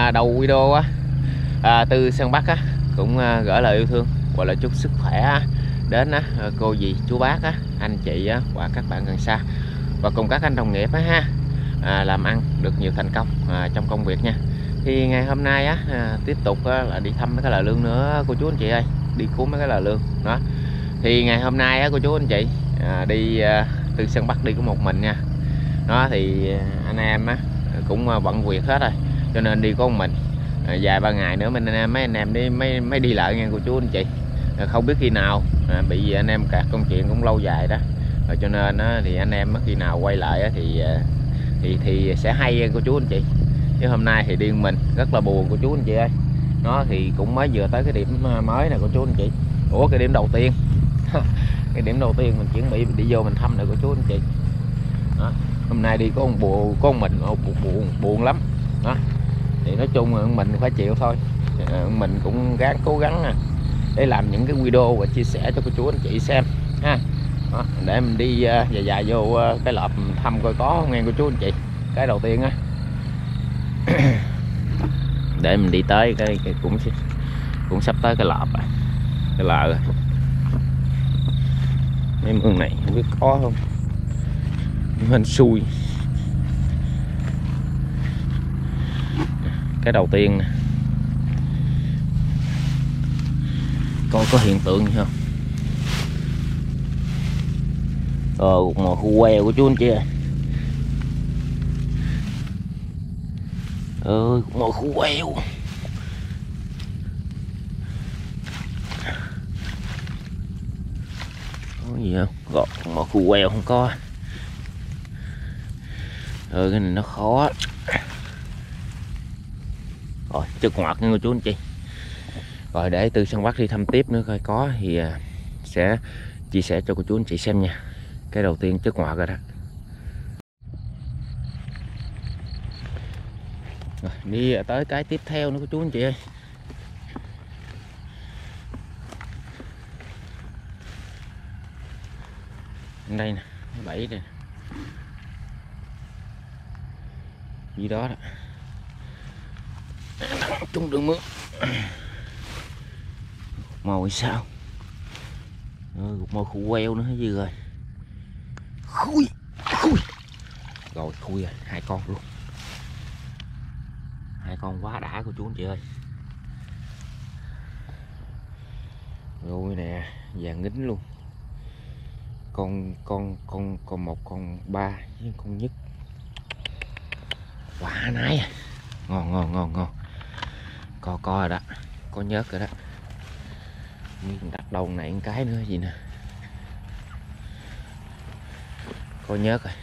đầu video á, Tư Sơn Bắc á cũng gửi lời yêu thương gọi là chúc sức khỏe đến cô dì chú bác á, anh chị á, và các bạn gần xa và cùng các anh đồng nghiệp á ha, làm ăn được nhiều thành công trong công việc nha. Thì ngày hôm nay á, tiếp tục là đi thăm mấy cái lò lương nữa cô chú anh chị ơi, đi cuốn mấy cái lò lương đó. Thì ngày hôm nay á, cô chú anh chị đi từ Sơn Bắc đi có một mình nha. Đó thì anh em á cũng bận việc hết rồi cho nên đi có một mình. Vài ba ngày nữa mấy anh em đi mới đi lại nha cô chú anh chị. Không biết khi nào bị anh em kẹt công chuyện cũng lâu dài đó. Rồi cho nên thì anh em khi nào quay lại thì sẽ hay cô chú anh chị. Chứ hôm nay thì đi mình rất là buồn cô chú anh chị ơi. Nó thì cũng mới vừa tới cái điểm mới nè cô chú anh chị. Ủa cái điểm đầu tiên cái điểm đầu tiên mình chuẩn bị đi vô mình thăm này cô chú anh chị đó. Hôm nay đi có một mình buồn lắm đó. Thì nói chung là mình phải chịu thôi, mình cũng cố gắng để làm những cái video và chia sẻ cho cô chú anh chị xem ha đó, để mình đi dài vô cái lợp thăm coi có không nghe cô chú anh chị. Cái đầu tiên á để mình đi tới cái cũng sắp tới cái lợp cái lợ rồi. Mấy mương này không biết có không, hên xui. Cái đầu tiên coi có hiện tượng gì không. Một khu queo của chú anh chị ơi. Một khu queo. Có gì không? Còn một khu queo không có. Cái này nó khó. Rồi chất ngọt nha cô chú anh chị. Rồi để từ Sơn Bắc đi thăm tiếp nữa coi có thì sẽ chia sẻ cho cô chú anh chị xem nha. Cái đầu tiên chất ngọt rồi đó. Rồi, đi tới cái tiếp theo nữa cô chú anh chị ơi. Đây nè, bẫy nè. Gì đó đó. Trung đường mưa. Màu sao? Một khu queo nữa hết rồi. Khui. Rồi khui rồi, hai con luôn. Hai con quá đã của chú anh chị ơi. Rồi nè, vàng nghính luôn. Con một con ba với con nhất. Quả nái à. Ngon. Co rồi đó. Có nhớt rồi đó. Đặt đầu này một cái nữa gì nè. Có nhớt rồi.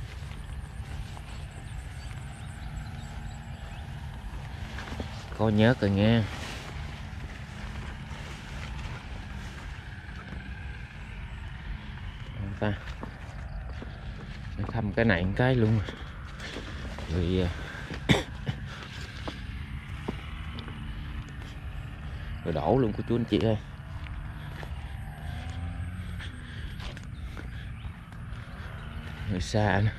Có nhớt rồi nha. Ta để thăm cái này một cái luôn rồi. Rồi đổ luôn của chú anh chị ơi. Người xa nữa.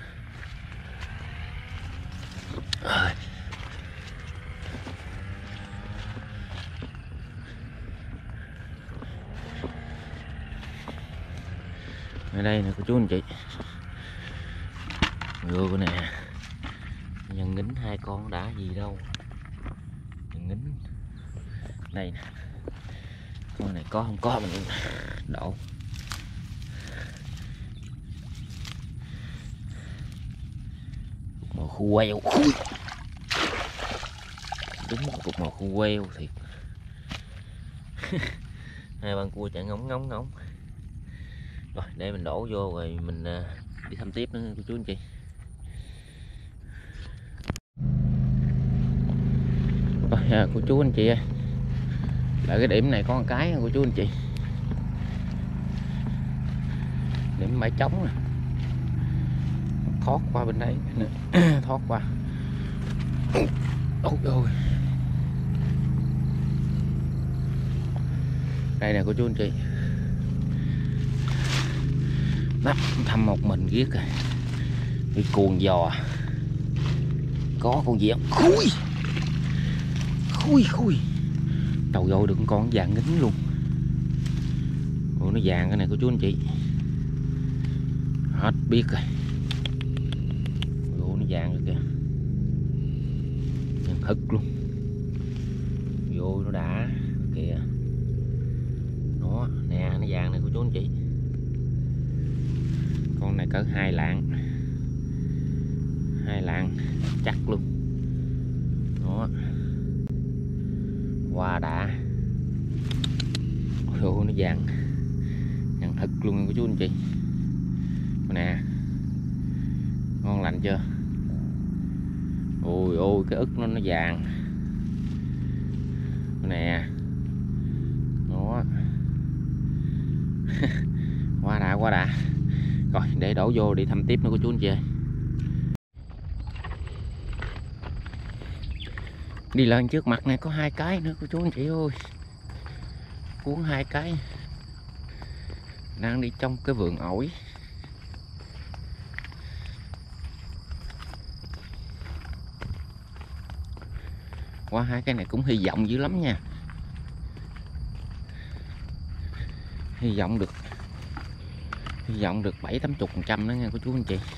Ở đây nè cô chú anh chị. Rồi nè. Nhân nghính hai con đã gì đâu. Nhân nghính. Đây nè. Con này có không có mình đổ. Một khu queo. Đúng một khu queo thiệt. Hai bạn cua chạy ngóng. Rồi để mình đổ vô rồi mình đi thăm tiếp nữa cô chú anh chị. Rồi cô chú anh chị ơi. Là cái điểm này có một cái cô chú anh chị. Điểm bãi trống nè. Thoát qua bên đây nè. Thoát qua. Ôi. Đây nè cô chú anh chị. Đó, thăm một mình ghét rồi. Đi cuồng giò. Có con gì không? Khui. Khui khui. Trời ơi, đừng con vàng ngính luôn. Ủa nó vàng cái này cô chú anh chị. Hết biết rồi. Ủa nó vàng rồi kìa. Nhân hực luôn. Vô nó đã kìa. Nó nè, nó vàng này cô chú anh chị. Con này cỡ 2 lạng. 2 lạng chắc luôn. Đó. Qua đã. Ôi nó vàng. Vàng thật luôn cô chú anh chị. Nè. Ngon lành chưa? Ôi ôi cái ức nó vàng. Nè. Đó. Quá đã quá đã. Rồi để đổ vô đi thăm tiếp nữa cô chú anh chị ơi. Đi lên trước mặt này có 2 cái nữa cô chú anh chị ơi. Cuốn 2 cái. Đang đi trong cái vườn ổi. Qua 2 cái này cũng hy vọng dữ lắm nha. Hy vọng được 7-80% đó nha cô chú anh chị.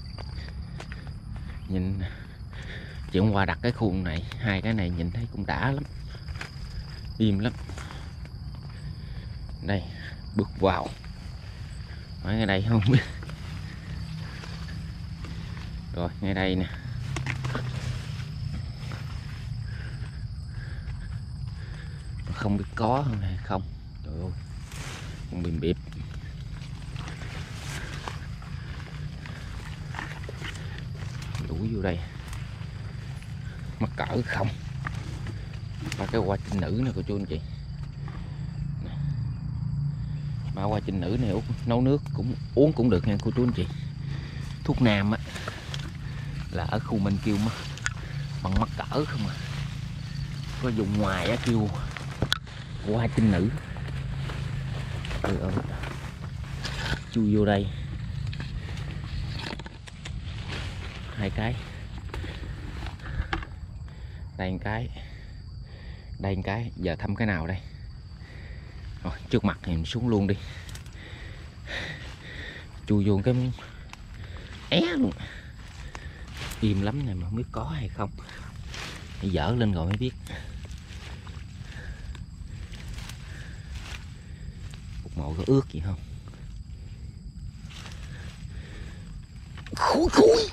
Nhìn chị hôm qua đặt cái khuôn này, 2 cái này nhìn thấy cũng đã lắm, im lắm. Đây bước vào ở ngay đây không biết. Rồi ngay đây nè. Không biết có không hay không. Trời ơi, con bìm bịp. Đuổi vô đây. Mắc cỡ không. Ba cái hoa trinh nữ nè cô chú anh chị. Ba hoa trinh nữ này nấu nước cũng uống cũng được nha cô chú anh chị. Thuốc nam á là ở khu mình kêu bằng mắc cỡ không à. Có dùng ngoài á kêu hoa trinh nữ. Trời ơi. Chui vô đây. 2 cái. Đây một cái. Đây một cái. Giờ thăm cái nào đây? Rồi trước mặt thì mình xuống luôn đi. Chui vô cái é luôn. Im lắm này mà không biết có hay không. Phải dở lên rồi mới biết. Một mộ có ướt gì không? Khui khui.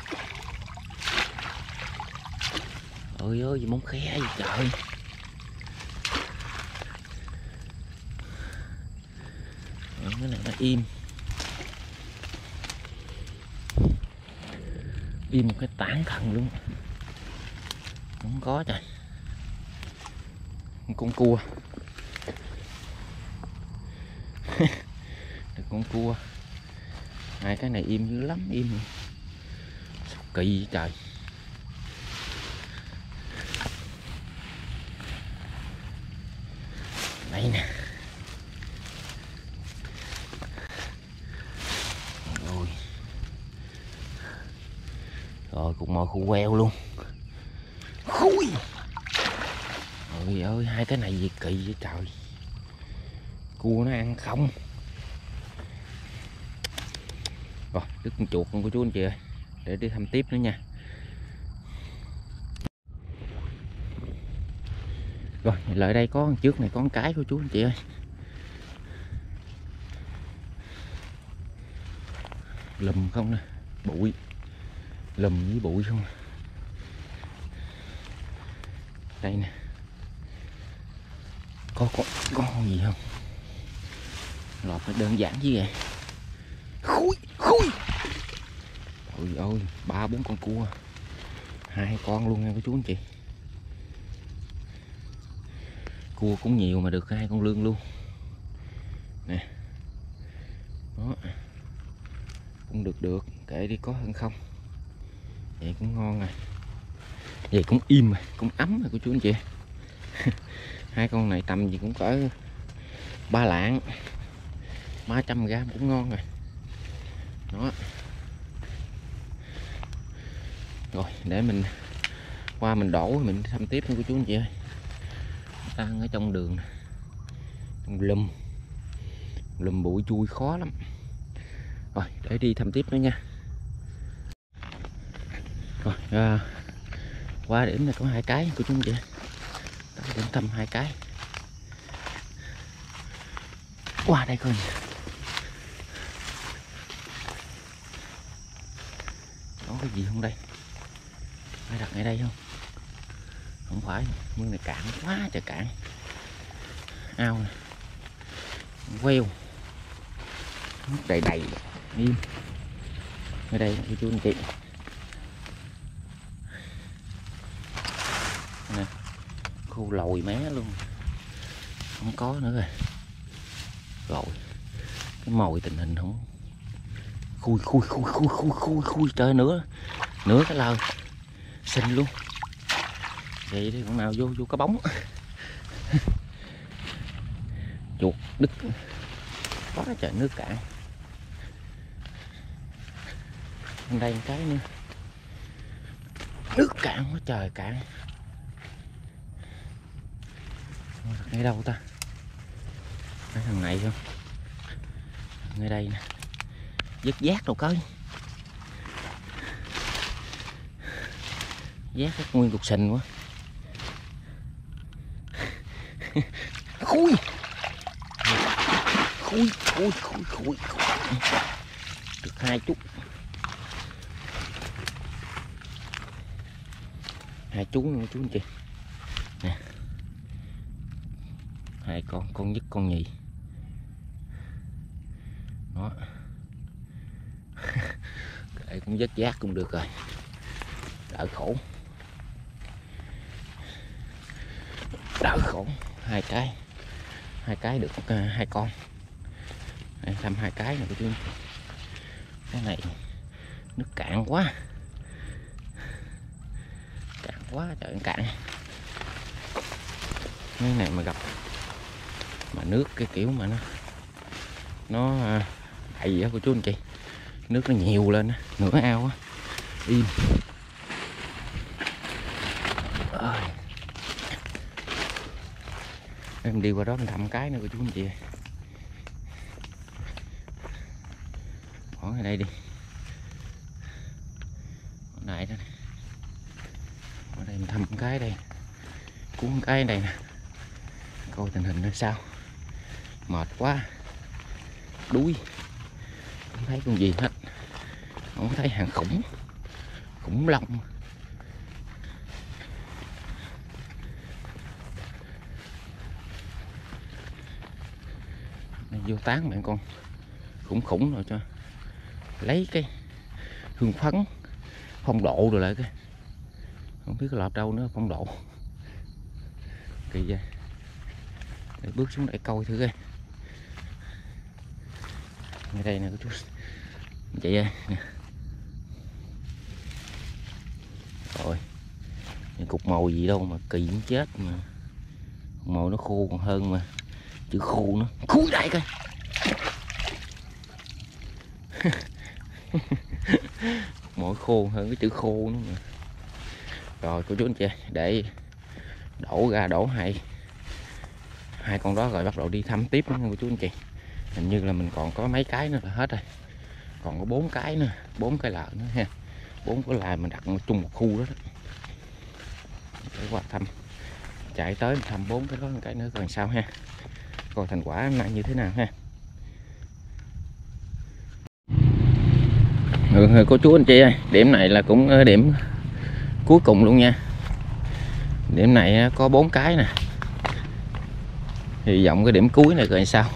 Ôi ơi gì móng khe gì trời. Cái này nó im. Im một cái tảng thần luôn. Không có trời. Con cua. Được con cua. 2 cái này im dữ lắm, im. Sao kỳ vậy trời. Đây nè. Rồi. Rồi cũng mồi khu queo luôn. Khui. Ôi ơi 2 cái này gì kỳ vậy trời. Cua nó ăn không. Rồi đứt con chuột con cô chú anh chị ơi. Để đi thăm tiếp nữa nha. Rồi lại đây có trước này có một cái cô chú anh chị ơi. Lùm không nè. Bụi. Lùm với bụi không. Đây nè. Có con gì không? Lọt nó đơn giản chứ vậy. Khui khui. Ôi ơi 3-4 con cua. 2 con luôn nha cô chú anh chị. Cua cũng nhiều mà được 2 con lươn luôn. Nè. Đó. Cũng được kệ đi có hơn không. Vậy cũng ngon rồi. Vậy cũng im rồi, cũng ấm rồi cô chú anh chị. 2 con này tầm gì cũng cỡ 3 lạng. 300g cũng ngon rồi. Đó. Rồi để mình qua mình đổ mình thăm tiếp nha cô chú anh chị ơi. Đang ở trong đường này. Trong lùm bụi chui khó lắm. Rồi để đi thăm tiếp nữa nha. Rồi qua điểm này có 2 cái của chúng chị. Đến thăm 2 cái. Qua đây coi. Có cái gì không đây? Phải đặt ngay đây không? Không phải, mương này cạn quá trời cạn. Ao nè, queo, nước đầy đầy, im. Ở đây cô chú anh chị. Nè, khô lồi mé luôn, không có nữa rồi. Rồi, cái mồi tình hình không. Khui trời, nửa cái lờ xinh luôn. Vậy thì con nào vô có bóng. Chuột đứt quá trời, nước cạn. Bên đây một cái nữa, nước cạn quá trời cạn. Ngay đâu ta? Cái thằng này không? Ngay đây nè, vứt giác đâu coi. Giác cái nguyên cục sình quá. Khui được 2 chút. 2 chú nữa chú anh chị nè. 2 con nhất con nhì đó. Đây cũng vớt giác cũng được rồi, đỡ khổ. 2 cái được 2 con. Đây, thăm 2 cái này của chú. Cái này nước cạn quá trời, cạn. Cái này mà gặp mà nước cái kiểu mà nó đầy á của chú anh chị, nước nó nhiều lên á, nửa ao á, im. Em đi qua đó mình thăm cái nữa của chú anh chị. Hỏi ở đây đi. Ở đây đó. Ở đây mình thăm cái đây. Cuốn cái này nè. Coi tình hình nó sao. Mệt quá. Đuối. Không thấy con gì hết. Không thấy hàng khủng long. Vô tán bạn con khủng rồi cho lấy cái hương phấn phong độ rồi lại cái không biết cái lọt đâu nữa, phong độ kỳ vậy. Để bước xuống để coi thử coi. Ngay đây nè chú chị ơi nè. Rồi những cục mồi gì đâu mà kỳ cũng chết, mà mồi nó khô còn hơn mà chữ khô nữa. Khui đại coi. Mỗi khô hơn cái chữ khô nữa mà. Rồi cô chú anh chị để đổ ra đổ hai con đó rồi bắt đầu đi thăm tiếp nữa cô chú anh chị. Hình như là mình còn có mấy cái nữa là hết rồi, còn có 4 cái nữa, 4 cái lợ nữa ha. 4 cái lợ mình đặt chung một khu đó, để qua thăm, chạy tới mình thăm 4 cái đó, một cái nữa còn sao ha, coi thành quả này như thế nào ha. Cô chú anh chị ơi, điểm này là cũng điểm cuối cùng luôn nha. Điểm này có 4 cái nè, hy vọng cái điểm cuối này coi sao.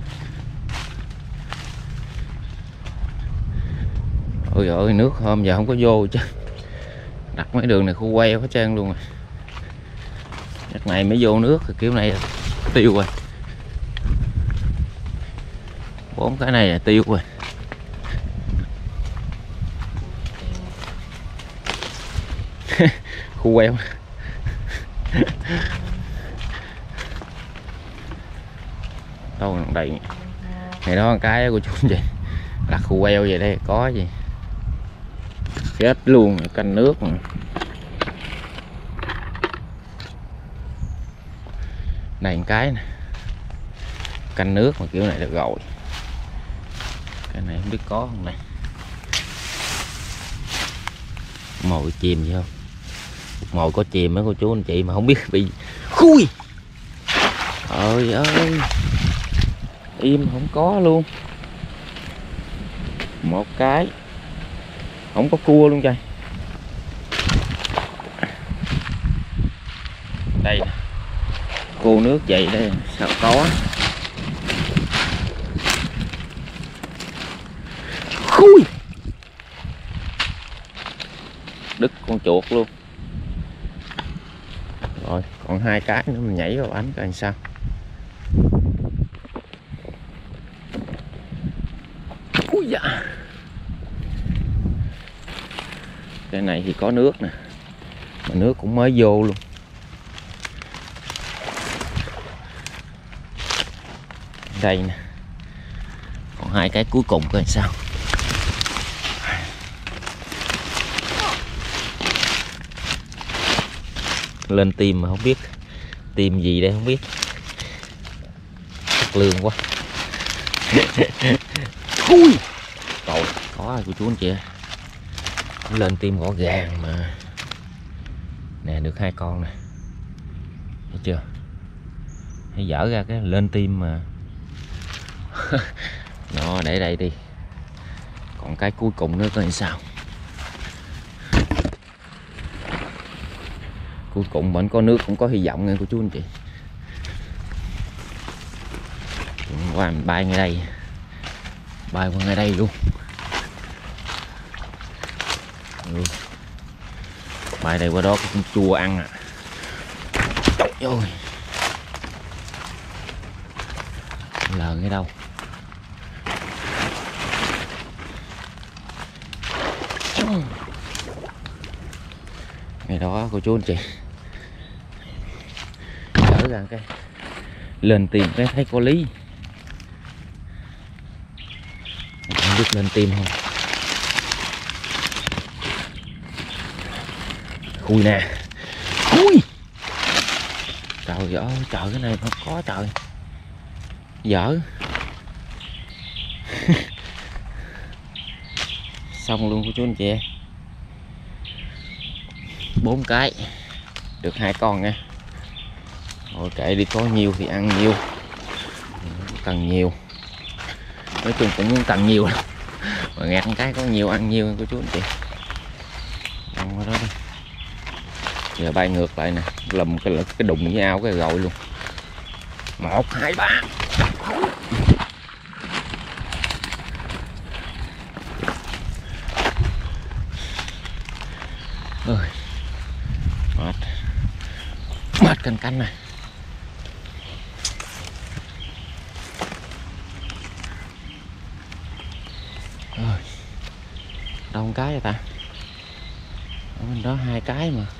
Ôi ơi, nước hôm giờ không có vô chứ, đặt mấy đường này khu queo hết trơn luôn rồi. Chắc này mới vô nước kiểu này là tiêu rồi. 4 cái này là tiêu rồi. Khu queo. Đâu đầy này đó, cái của chú gì là khu queo vậy đây, có gì chết luôn, canh nước mà. Đây một cái nè, canh nước mà kiểu này được rồi. Cái này không biết có không này, mồi chìm gì không? Mồi có chìm mấy cô chú anh chị mà không biết bị khui. Trời ơi, im không có luôn. Một cái không có cua luôn trời. Đây nè, cô nước vậy đây sao có. Khui, đứt con chuột luôn. Rồi còn 2 cái nữa mình nhảy vào bánh coi làm sao. Ui da. Cái này thì có nước nè, mà nước cũng mới vô luôn. Đây nè, còn 2 cái cuối cùng coi sao. Lên tim mà không biết tim gì đây không biết. Thật lương quá. Ui, trời, có ai của chú anh chị. Lên tim rõ ràng mà. Nè được 2 con nè, thấy chưa? Hay dở ra cái lên tim mà. Nó để đây đi, còn cái cuối cùng nữa coi sao. Cuối cùng vẫn có nước, cũng có hy vọng nha cô chú anh chị. Qua mình bay ngay đây, bay qua ngay đây luôn. Bay đây qua đó cũng chua ăn à. Trời ơi, lờn ở đâu? Ngày đó cô chú anh chị trở ra cái lên tìm cái thấy có lý, không biết lên tim không. Khui nè, khui. Trời ơi, trời cái này không có trời, dở. Xong luôn cô chú anh chị. 4 cái, được 2 con nha. Thôi kệ đi, có nhiều thì ăn nhiều, cần nhiều. Nói chung cũng muốn cần nhiều lắm. Mà ngạt cái có nhiều ăn nhiều cô chú anh chị. Ăn qua đó đi. Giờ bay ngược lại nè, lùm cái đụng với ao cái rồi luôn. 1, 2, 3. Ơi, mệt, mệt canh này. Ơi, đâu một cái vậy ta? Ở bên đó 2 cái mà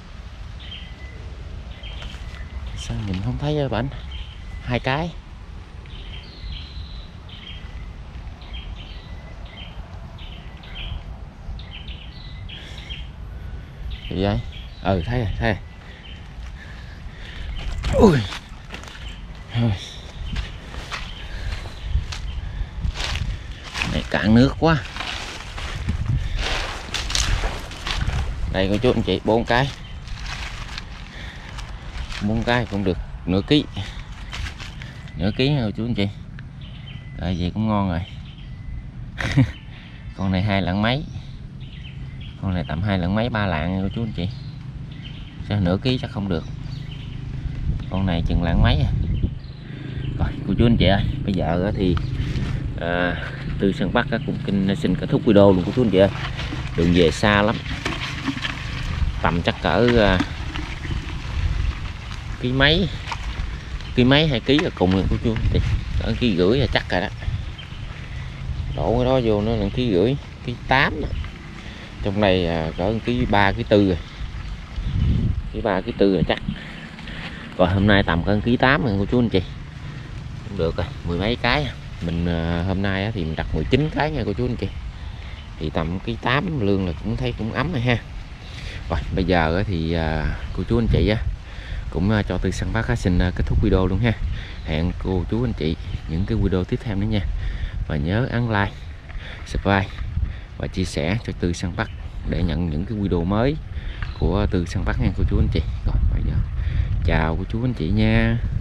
sao nhìn không thấy vậy bạn? 2 cái. Gì vậy? Ừ, thấy rồi. Ui. Này cạn nước quá. Đây cô chú anh chị, 4 cái. 4 cái cũng được nửa ký. Nửa ký nha cô chú anh chị. Rồi vậy cũng ngon rồi. Con này 2 lạng mấy. Con này tầm 2 lạng mấy 3 lạng nha cô chú anh chị. Sao nửa ký chắc không được. Con này chừng lạng mấy à. Rồi cô chú anh chị ơi, bây giờ thì từ sân Bắc cũng xin kết thúc video luôn cô chú anh chị ơi. Đường về xa lắm, tầm chắc cỡ ký mấy 2 ký là cùng luôn cô chú anh chị. Cỡ 1,5 kg là chắc rồi đó. Đổ cái đó vô nó là 1,5 kg, 1,8 kg. Trong này cỡ 1,3 kg, 1,4 kg rồi. 1,3 kg, 1,4 kg là chắc. Rồi hôm nay tầm cỡ 1,8 kg rồi cô chú anh chị. Cũng được rồi, 10 mấy cái. Mình hôm nay thì mình đặt 19 cái nha cô chú anh chị. Thì tầm 1,8 kg lương là cũng thấy cũng ấm rồi ha. Rồi bây giờ thì cô chú anh chị cũng cho Tư săn bắt xin kết thúc video luôn ha. Hẹn cô chú anh chị những cái video tiếp theo nữa nha. Và nhớ ấn like, subscribe và chia sẻ cho Tư săn bắt để nhận những cái video mới của Tư săn bắt nha cô chú anh chị. Rồi bây giờ chào cô chú anh chị nha.